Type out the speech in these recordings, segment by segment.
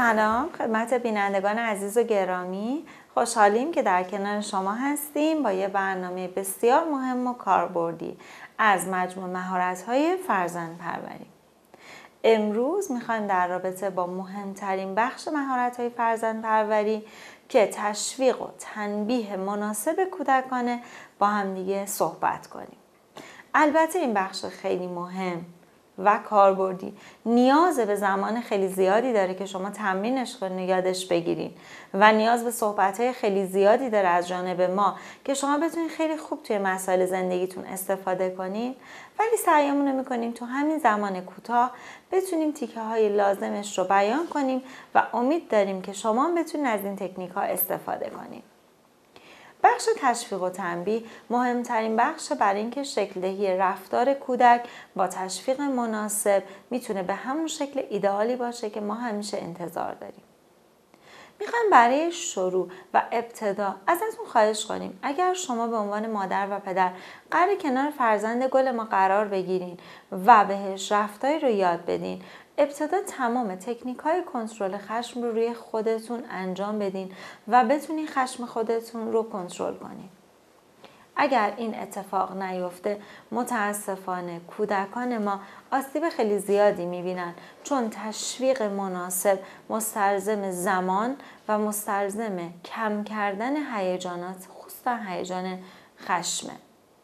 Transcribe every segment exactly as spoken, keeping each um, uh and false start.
سلام خدمت بینندگان عزیز و گرامی. خوشحالیم که در کنار شما هستیم با یه برنامه بسیار مهم و کاربردی از مجموع مهارت‌های فرزندپروری. امروز میخوایم در رابطه با مهمترین بخش مهارت‌های فرزندپروری که تشویق و تنبیه مناسب کودکانه با همدیگه صحبت کنیم. البته این بخش خیلی مهم و کاربردی نیاز به زمان خیلی زیادی داره که شما تمرینش کنید، یادش بگیرین و نیاز به صحبت‌های خیلی زیادی داره از جانب ما که شما بتونید خیلی خوب توی مسائل زندگیتون استفاده کنین، ولی سعیمون رو می‌کنیم تو همین زمان کوتاه بتونیم تیکه‌های لازمش رو بیان کنیم و امید داریم که شما بتونید از این تکنیک‌ها استفاده کنید. بخش تشویق و تنبیه مهمترین بخش برای اینکه شکل دهی رفتار کودک با تشویق مناسب میتونه به همون شکل ایدئالی باشه که ما همیشه انتظار داریم. میخوایم برای شروع و ابتدا ازتون خواهش کنیم اگر شما به عنوان مادر و پدر قرار کنار فرزند گل ما قرار بگیرین و بهش رفتاری رو یاد بدین، ابتدا تمام تکنیک های کنترل خشم رو روی خودتون انجام بدین و بتونین خشم خودتون رو کنترل کنین. اگر این اتفاق نیفته متاسفانه کودکان ما آسیب خیلی زیادی میبینن، چون تشویق مناسب مستلزم زمان و مستلزم کم کردن هیجانات، خصوصا هیجان خشمه.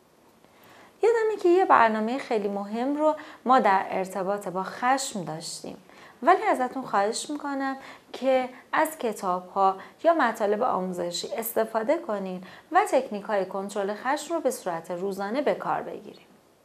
یادمه که یه برنامه خیلی مهم رو ما در ارتباط با خشم داشتیم، ولی ازتون خواهش میکنم که از کتاب‌ها یا مطالب آموزشی استفاده کنین و تکنیک‌های کنترل خشم رو به صورت روزانه به کار بگیریم.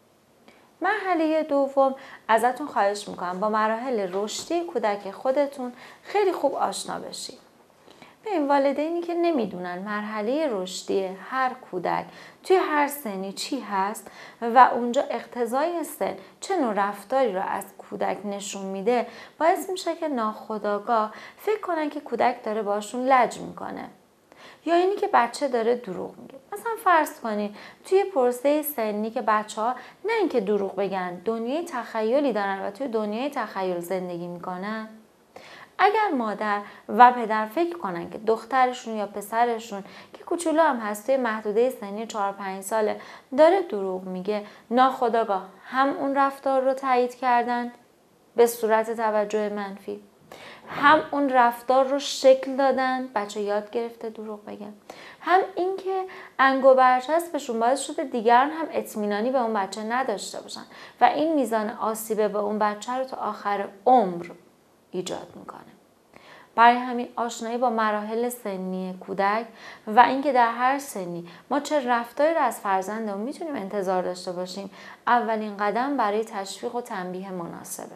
مرحله دوم ازتون خواهش میکنم با مراحل رشدی کودک خودتون خیلی خوب آشنا بشید. به این والدینی که نمیدونن مرحله رشدی هر کودک توی هر سنی چی هست و اونجا اقتضای سن چه نوع رفتاری رو از کودک نشون میده، باعث میشه که ناخودآگاه فکر کنن که کودک داره باشون لج میکنه یا اینی که بچه داره دروغ میگه. مثلا فرض کنین توی پروسه سنی که بچه‌ها نه اینکه دروغ بگن، دنیای تخیلی دارن و توی دنیای تخیل زندگی میکنن. اگر مادر و پدر فکر کنن که دخترشون یا پسرشون که کوچولو هم هست توی محدوده سنی چهار پنج ساله داره دروغ میگه، ناخودآگاه هم اون رفتار رو تایید کردن به صورت توجه منفی، هم اون رفتار رو شکل دادن، بچه یاد گرفته دروغ بگن، هم اینکه انگ و برچسبشون باعث شده دیگران هم اطمینانی به اون بچه نداشته باشن و این میزان آسیب به اون بچه رو تا آخر عمر ایجاد میکنه. برای همین آشنایی با مراحل سنی کودک و اینکه در هر سنی ما چه رفتاری رو از فرزندمون میتونیم انتظار داشته باشیم اولین قدم برای تشویق و تنبیه مناسبه.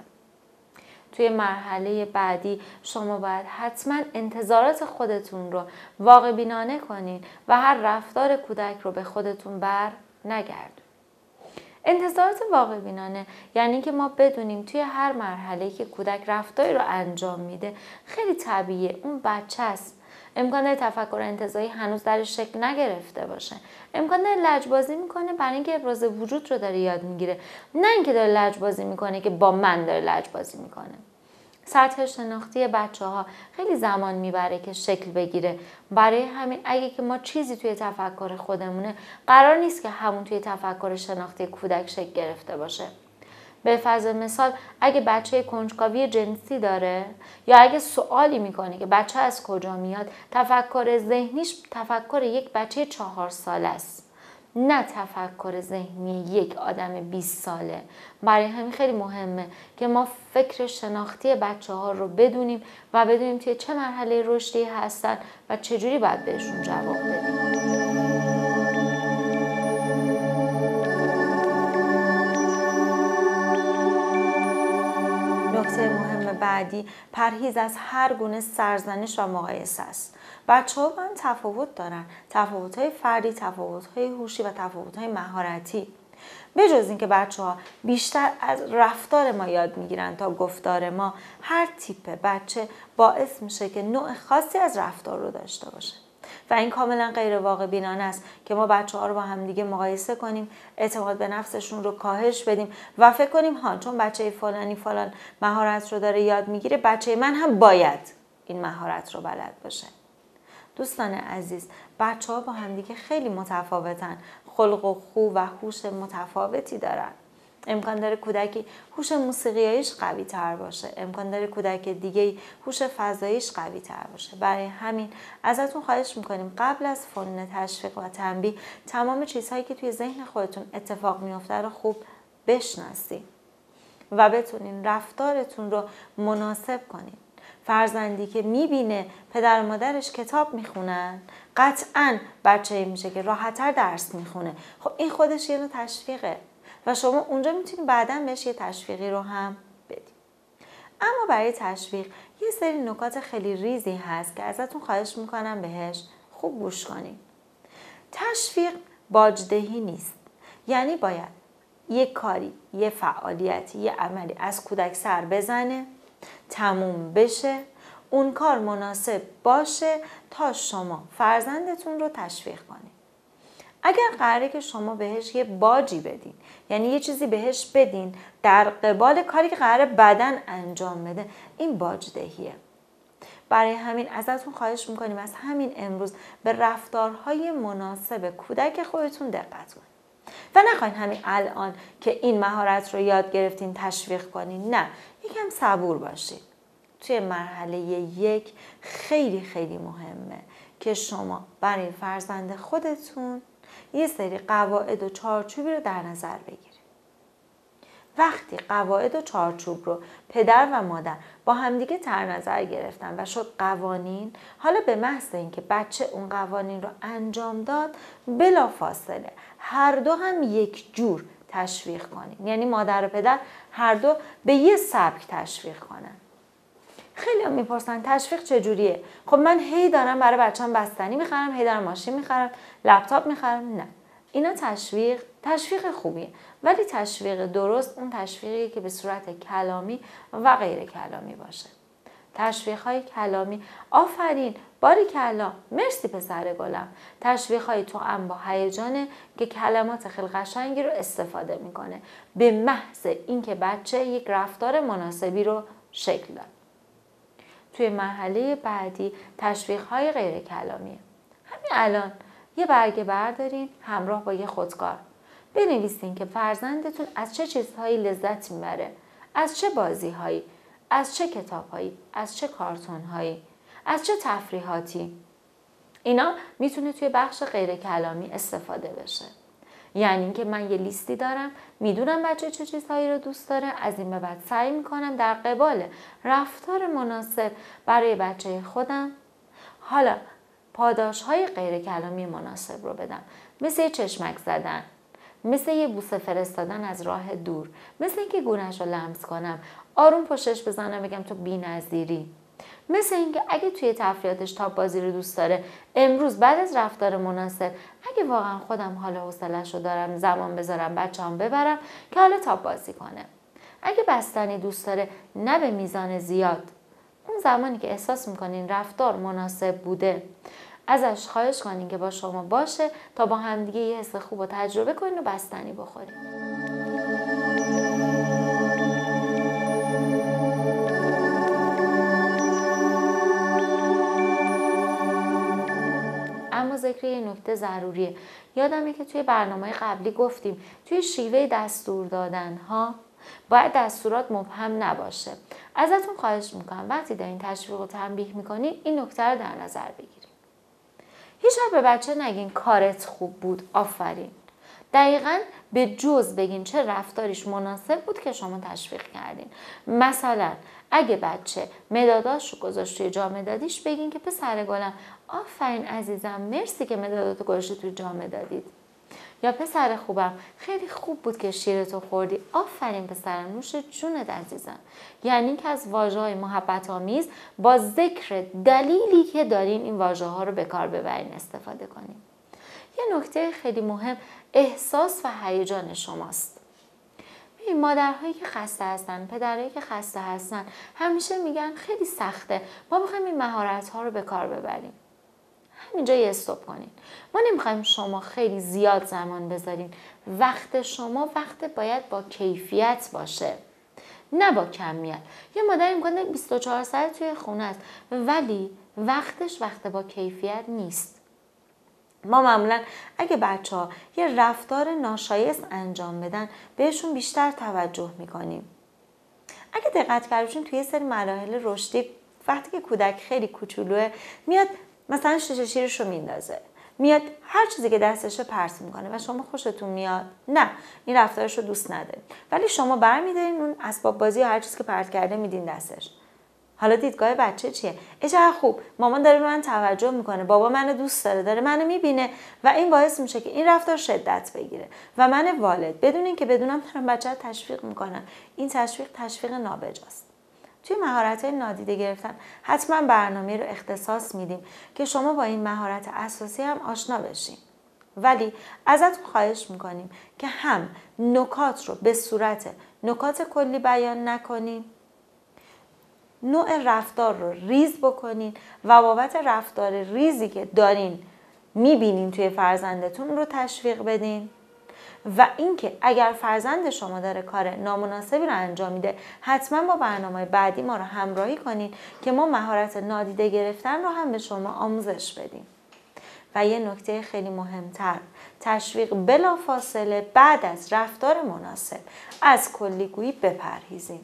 توی مرحله بعدی شما باید حتما انتظارات خودتون رو واقع بینانه کنین و هر رفتار کودک رو به خودتون بر نگردونین. انتظارات واقع بینانه یعنی که ما بدونیم توی هر مرحله‌ای که کودک رفتاری رو انجام میده خیلی طبیعیه، اون بچه است. امکان داره تفکر انتزاعی هنوز درش شکل نگرفته باشه. امکان داره لجبازی میکنه برای اینکه ابراز وجود رو داره یاد میگیره، نه اینکه داره لجبازی میکنه که با من داره لجبازی میکنه. سطح شناختی بچه ها خیلی زمان میبره که شکل بگیره. برای همین اگه که ما چیزی توی تفکر خودمونه، قرار نیست که همون توی تفکر شناختی کودک شکل گرفته باشه. به فرض مثال اگه بچه کنجکاوی جنسی داره یا اگه سوالی میکنه که بچه از کجا میاد، تفکر ذهنیش تفکر یک بچه چهار ساله است، نه تفکر ذهنی یک آدم بیست ساله. برای همین خیلی مهمه که ما فکر شناختی بچه ها رو بدونیم و بدونیم توی چه مرحله رشدی هستن و چجوری باید بهشون جواب بدیم. نکته مهم بعدی پرهیز از هر گونه سرزنش و مقایسه است. بچه‌ها با هم تفاوت دارن، تفاوت‌های فردی، تفاوت‌های هوشی و تفاوت‌های مهارتی. به جز اینکه بچه‌ها بیشتر از رفتار ما یاد میگیرن تا گفتار ما، هر تیپ بچه باعث میشه که نوع خاصی از رفتار رو داشته باشه و این کاملا غیر واقع بینانه است که ما بچه‌ها رو با هم دیگه مقایسه کنیم، اعتماد به نفسشون رو کاهش بدیم و فکر کنیم ها چون بچه فلانی فلان مهارت رو داره یاد میگیره، بچه من هم باید این مهارت رو بلد باشه. دوستان عزیز، بچه ها با همدیگه خیلی متفاوتن، خلق و خو و هوش متفاوتی دارن. امکان داره کودکی هوش موسیقیاییش قوی تر باشه، امکان داره کودک دیگه هوش فضاییش قوی تر باشه. برای همین ازتون خواهش میکنیم قبل از فنون تشویق و تنبیه تمام چیزهایی که توی ذهن خودتون اتفاق میفته رو خوب بشناسید و بتونین رفتارتون رو مناسب کنین. فرزندی که میبینه پدر و مادرش کتاب میخونن قطعاً بچه‌ای میشه که راحت‌تر درس میخونه. خب این خودش یه نوع تشویقه و شما اونجا میتونید بعداً بهش یه تشویقی رو هم بدید. اما برای تشویق یه سری نکات خیلی ریزی هست که ازتون خواهش میکنم بهش خوب گوش کنید. تشویق باجدهی نیست. یعنی باید یه کاری، یه فعالیتی، یه عملی از کودک سر بزنه، تموم بشه، اون کار مناسب باشه تا شما فرزندتون رو تشویق کنید. اگر قراره که شما بهش یه باجی بدین، یعنی یه چیزی بهش بدین در قبال کاری که قراره بعداً انجام بده، این باجدهیه. برای همین ازتون خواهش میکنیم از همین امروز به رفتارهای مناسب کودک خودتون دقت کنید و نخواین همین الان که این مهارت رو یاد گرفتین تشویق کنین. نه، یکم صبور باشید. توی مرحله یک خیلی خیلی مهمه که شما برای فرزند خودتون یه سری قواعد و چارچوبی رو در نظر بگیرید. وقتی قواعد و چارچوب رو پدر و مادر با همدیگه در نظر گرفتن و شد قوانین، حالا به محض اینکه بچه اون قوانین رو انجام داد بلا فاصله هر دو هم یک جور تشویق کنین. یعنی مادر و پدر هر دو به یه سبک تشویق کنن. خیلی هم میپرسن تشویق چجوریه؟ خب من هی دارم برای بچه‌م بستنی میخرم، هی دارم ماشین میخرم، لپتاپ میخرم. نه، اینا تشویق تشویق خوبیه، ولی تشویق درست اون تشویقی که به صورت کلامی و غیر کلامی باشه. تشویق های کلامی آفرین، باریکلا، مرسی پسر گلم. تشویق های توأم با هیجانه که کلمات خیلی قشنگی رو استفاده میکنه به محض اینکه بچه یک رفتار مناسبی رو شکل داد. توی مرحله بعدی تشویق های غیر کلامیه. همین الان یه برگه بردارین همراه با یه خودکار بنویسین که فرزندتون از چه چیزهایی لذت میبره، از چه بازیهایی، از چه کتابهایی، از چه کارتونهایی، از چه تفریحاتی. اینا میتونه توی بخش غیر کلامی استفاده بشه. یعنی اینکه من یه لیستی دارم، میدونم بچه چه چیزهایی رو دوست داره، از این به بعد سعی میکنم در قبال رفتار مناسب برای بچه خودم حالا پاداش‌های غیر کلامی مناسب رو بدم. مثل یه چشمک زدن، مثل یه بوسه فرستادن از راه دور، مثل اینکه گونه‌ش رو لمس کنم، آروم پشتش بزنم بگم تو بی‌نظیری. مثل اینکه اگه توی تفریحاتش تاپ بازی رو دوست داره، امروز بعد از رفتار مناسب اگه واقعا خودم حال حوصله‌اش رو دارم زمان بذارم بچه‌ام ببرم که حالا تاپ بازی کنه. اگه بستنی دوست داره نه به میزان زیاد، اون زمانی که احساس میکنین رفتار مناسب بوده ازش خواهش کنین که با شما باشه تا با همدیگه یه حس خوب رو تجربه کنین و بستنی بخورین. اما ذکر یه نکته ضروریه. یادمه که توی برنامه قبلی گفتیم توی شیوه دستور دادن ها باید دستورات مبهم نباشه. ازتون خواهش میکنم وقتی دارین تشویق و تنبیه میکنین این نکته رو در نظر بگیرید. هیچ وقت به بچه نگین کارت خوب بود، آفرین. دقیقاً به جز بگین چه رفتاریش مناسب بود که شما تشویق کردین. مثلا اگه بچه مداداش رو گذاشت توی جام مدادیش بگین که پسر گلم آفرین عزیزم، مرسی که مداداتو گذاشتی توی جام مدادیت. یا پسر خوبم خیلی خوب بود که شیرتو خوردی، آفرین پسرم، نوش جونت عزیزم. یعنی که از واژه‌های محبت آمیز با ذکر دلیلی که دارین این واژه‌ها رو به کار ببرین استفاده کنین. یه نکته خیلی مهم احساس و هیجان شماست. ببین مادرهایی که خسته هستن، پدرهایی که خسته هستن همیشه میگن خیلی سخته، ما میخوایم این مهارت‌ها رو به کار ببریم. همینجا یه استاپ کنین. ما نمیخوایم شما خیلی زیاد زمان بذارین. وقت شما وقت باید با کیفیت باشه. نه با کمیت. یه مادر امکان بیست و چهار ساعت توی خونه است ولی وقتش وقت با کیفیت نیست. ما معمولا اگه بچه ها یه رفتار ناشایست انجام بدن بهشون بیشتر توجه میکنیم. اگه دقت کردین توی سری مراحل رشدی وقتی که کودک خیلی کوچولوه میاد مثلا شیشه شیرش رو میندازه، میاد هر چیزی که دستشه پرت میکنه و شما خوشتون میاد؟ نه، این رفتارش رو دوست ندارید. ولی شما برمی‌دارین اون اسباب بازی یا هر چیزی که پرت کرده میدین دستش. حالا دیدگاه بچه چیه؟ ای چقدر خوب، مامان داره به من توجه میکنه، بابا منو دوست داره، داره منو میبینه و این باعث میشه که این رفتار شدت بگیره و من والد بدون اینکه بدونم دارم بچه رو تشویق میکنم. این تشویق تشویق نابجاست. توی مهارت‌های نادیده گرفتن حتما برنامه رو اختصاص میدیم که شما با این مهارت اساسی هم آشنا بشین. ولی ازتون خواهش میکنیم که هم نکات رو به صورت نکات کلی بیان نکنین، نوع رفتار رو ریز بکنین و بابت رفتار ریزی که دارین میبینین توی فرزندتون رو تشویق بدین و اینکه اگر فرزند شما داره کار نامناسبی رو انجام میده حتما با برنامه بعدی ما رو همراهی کنین که ما مهارت نادیده گرفتن رو هم به شما آموزش بدیم. و یه نکته خیلی مهمتر، تشویق بلافاصله بعد از رفتار مناسب از کلیگویی بپرهیزیم.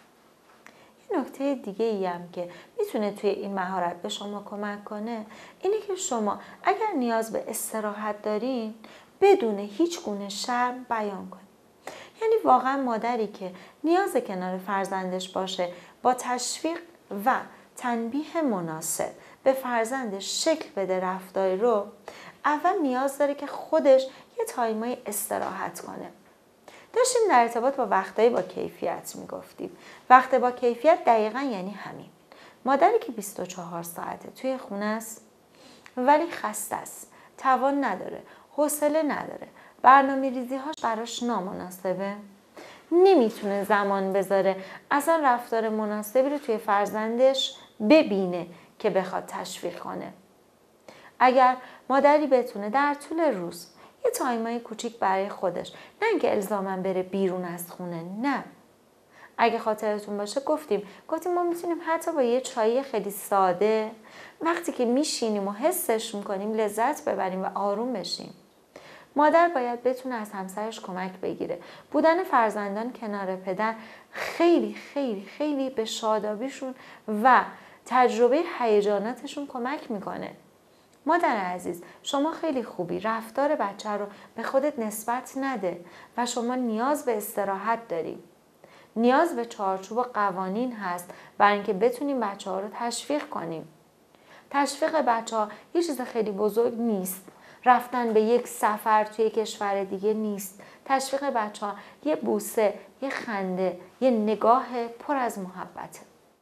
یه نکته دیگه ای هم که میتونه توی این مهارت به شما کمک کنه اینه که شما اگر نیاز به استراحت دارین بدون هیچ گونه شرم بیان کنید. یعنی واقعا مادری که نیاز کنار فرزندش باشه با تشویق و تنبیه مناسب به فرزندش شکل بده رفتاری رو، اول نیاز داره که خودش یه تایمای استراحت کنه. داشتیم در ارتباط با وقتایی با کیفیت میگفتیم. وقت با کیفیت دقیقا یعنی همین. مادری که بیست و چهار ساعته توی خونه است ولی خسته است، توان نداره، حوصله نداره، برنامه ریزی هاش براش نامناسبه، نمیتونه زمان بذاره اصلا رفتار مناسبی رو توی فرزندش ببینه که بخواد تشویق کنه. اگر مادری بتونه در طول روز یه تایمای کوچیک برای خودش، نه اینکه الزاما بره بیرون از خونه، نه، اگه خاطرتون باشه گفتیم گفتیم ما میتونیم حتی با یه چای خیلی ساده وقتی که میشینیم و حسش میکنیم لذت ببریم و آروم بشیم. مادر باید بتونه از همسرش کمک بگیره. بودن فرزندان کنار پدر خیلی خیلی خیلی به شادابیشون و تجربه هیجاناتشون کمک میکنه. مادر عزیز، شما خیلی خوبی، رفتار بچه رو به خودت نسبت نده و شما نیاز به استراحت داری. نیاز به چارچوب و قوانین هست برای اینکه بتونیم بچه ها رو تشویق کنیم. تشویق بچه ها یه چیز خیلی بزرگ نیست. رفتن به یک سفر توی کشور دیگه نیست. تشویق بچه ها یه بوسه، یه خنده، یه نگاه پر از محبته.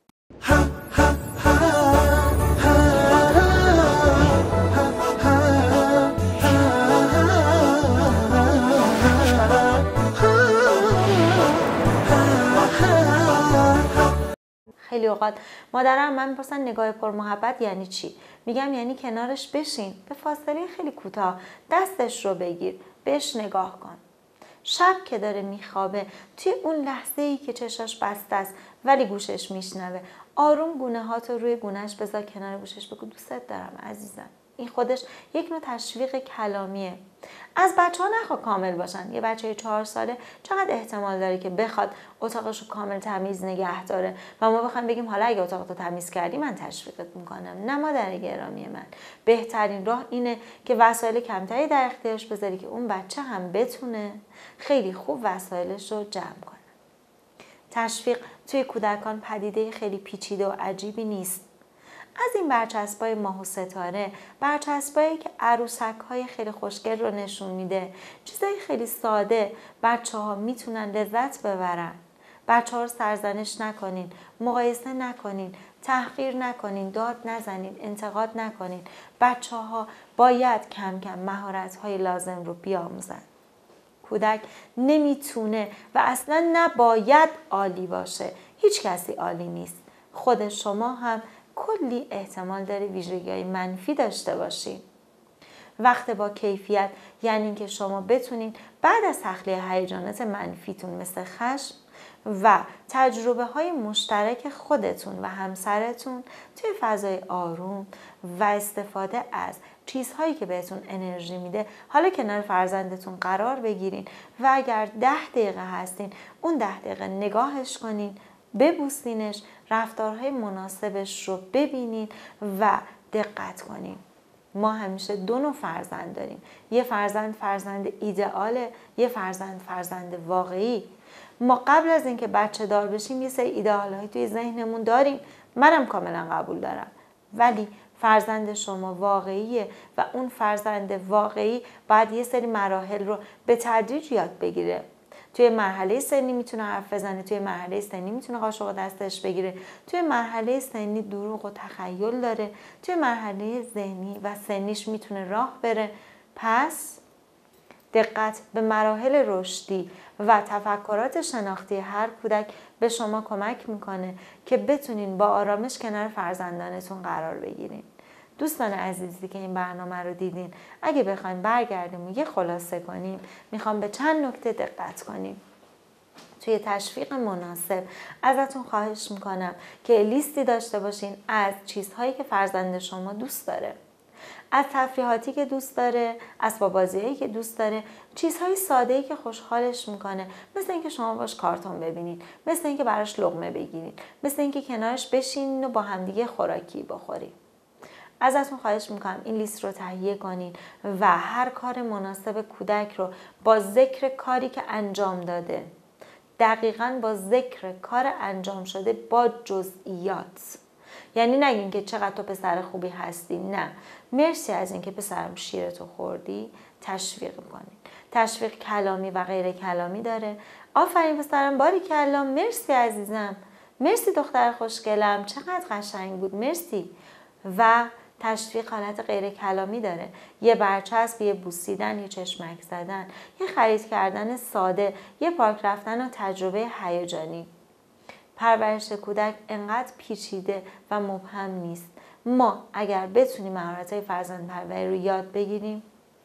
خیلی اوقات مادرم من میپرسن نگاه پر محبت یعنی چی؟ میگم یعنی کنارش بشین، به فاصله خیلی کوتاه دستش رو بگیر، بهش نگاه کن. شب که داره میخوابه توی اون لحظه ای که چشاش بسته است ولی گوشش میشنوه، آروم گونه هاتو روی گونهش بذار کنار گوشش، بگو دوستت دارم عزیزم. این خودش یک نوع تشویق کلامیه. از بچه ها نخواه کامل باشن. یه بچه چهار ساله چقدر احتمال داره که بخواد اتاقش رو کامل تمیز نگه داره و ما بخوایم بگیم حالا اگه اتاقتو تمیز کردی من تشویقت میکنم. نه مادر گرامی من، بهترین راه اینه که وسایل کمتری در اختیارش بذاری که اون بچه هم بتونه خیلی خوب وسایلش رو جمع کنه. تشویق توی کودکان پدیده خیلی پیچیده و عجیبی نیست. از این برچسبای ماه و ستاره، برچسبایی که عروسک‌های خیلی خوشگل رو نشون میده، چیزای خیلی ساده بچه ها میتونن لذت ببرن. بچه ها رو سرزنش نکنین، مقایسه نکنین، تحقیر نکنین، داد نزنین، انتقاد نکنین. بچه ها باید کم کم مهارت‌های لازم رو بیاموزن. کودک نمیتونه و اصلا نباید عالی باشه. هیچ کسی عالی نیست. خود شما هم کلی احتمال داره ویژگی‌های منفی داشته باشین. وقت با کیفیت یعنی که شما بتونین بعد از تخلیه هیجانات منفیتون مثل خشم، و تجربه های مشترک خودتون و همسرتون توی فضای آروم و استفاده از چیزهایی که بهتون انرژی میده حالا کنار فرزندتون قرار بگیرین و اگر ده دقیقه هستین اون ده دقیقه نگاهش کنین، ببوسینش، رفتارهای مناسبش رو ببینین و دقت کنین. ما همیشه دو نوع فرزند داریم، یه فرزند فرزند ایدئاله، یه فرزند فرزند واقعی. ما قبل از اینکه بچه دار بشیم یه سری ایدئال هایی توی ذهنمون داریم، منم کاملا قبول دارم، ولی فرزند شما واقعیه و اون فرزند واقعی باید یه سری مراحل رو به تدریج یاد بگیره. توی مرحله سنی میتونه حرف بزنه، توی مرحله سنی میتونه قاشق دستش بگیره، توی مرحله سنی دروغ و تخیل داره، توی مرحله ذهنی و سنیش میتونه راه بره. پس دقت به مراحل رشدی و تفکرات شناختی هر کودک به شما کمک میکنه که بتونین با آرامش کنار فرزندانتون قرار بگیرین. دوستان عزیزی که این برنامه رو دیدین، اگه بخوایم برگردیم و یه خلاصه کنیم، میخوام به چند نکته دقت کنیم. توی تشویق مناسب ازتون خواهش میکنم که لیستی داشته باشین از چیزهایی که فرزند شما دوست داره، از تفریحاتی که دوست داره، اسباب بازیایی که دوست داره، چیزهای ساده‌ای که خوشحالش میکنه، مثل اینکه شما باش کارتون ببینید، مثل اینکه براش لقمه بگیرید، مثل اینکه کنارش بشینین و با همدیگه خوراکی بخورید. ازتون خواهش میکنم این لیست رو تهیه کنین و هر کار مناسب کودک رو با ذکر کاری که انجام داده، دقیقاً با ذکر کار انجام شده با جزئیات، یعنی نگین که چقدر تو پسر خوبی هستی، نه، مرسی از این که پسرم شیرتو خوردی، تشویق کنین. تشویق کلامی و غیر کلامی داره. آفرین پسرم، باری کلا، مرسی عزیزم، مرسی دختر خوشگلم، چقدر قشنگ بود، مرسی. و تشویق حالت غیر کلامی داره، یه برچسب، یه بوسیدن، یه چشمک زدن، یه خرید کردن ساده، یه پارک رفتن و تجربه هیجانی. پرورش کودک انقدر پیچیده و مبهم نیست. ما اگر بتونیم مهارت‌های فرزندپروری رو یاد بگیریم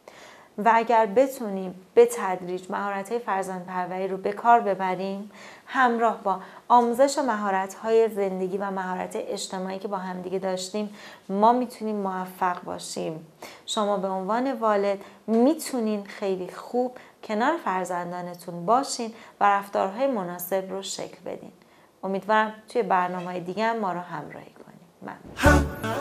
و اگر بتونیم به تدریج مهارت‌های فرزندپروری رو به کار ببریم، همراه با آموزش مهارت‌های زندگی و مهارت اجتماعی که با همدیگه داشتیم، ما میتونیم موفق باشیم. شما به عنوان والد میتونین خیلی خوب کنار فرزندانتون باشین و رفتارهای مناسب رو شکل بدین. امیدوارم توی برنامه‌های دیگه هم ما رو همراهی کنید. ممنون.